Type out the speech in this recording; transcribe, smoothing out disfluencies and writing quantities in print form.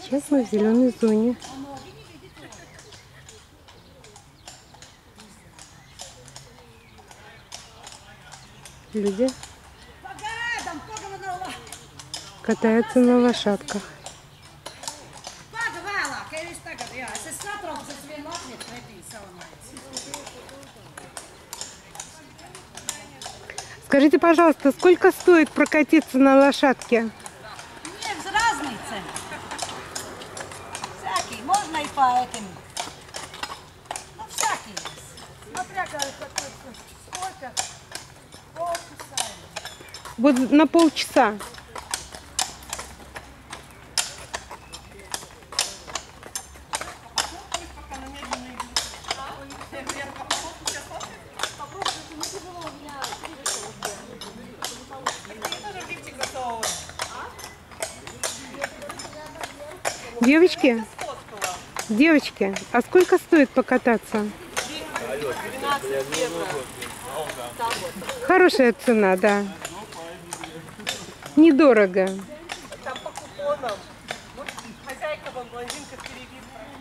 Сейчас мы в зеленой зоне. Люди катаются на лошадках. Скажите, пожалуйста, сколько стоит прокатиться на лошадке? Нет разницы. Всякий. Можно и по этим. Ну, всякий. Смотря сколько. Полчаса. Вот на полчаса. Девочки, а сколько стоит покататься? 12 евро. Хорошая цена, да. Недорого. Там по купонам. Вот хозяйка, вон, блондинка впереди.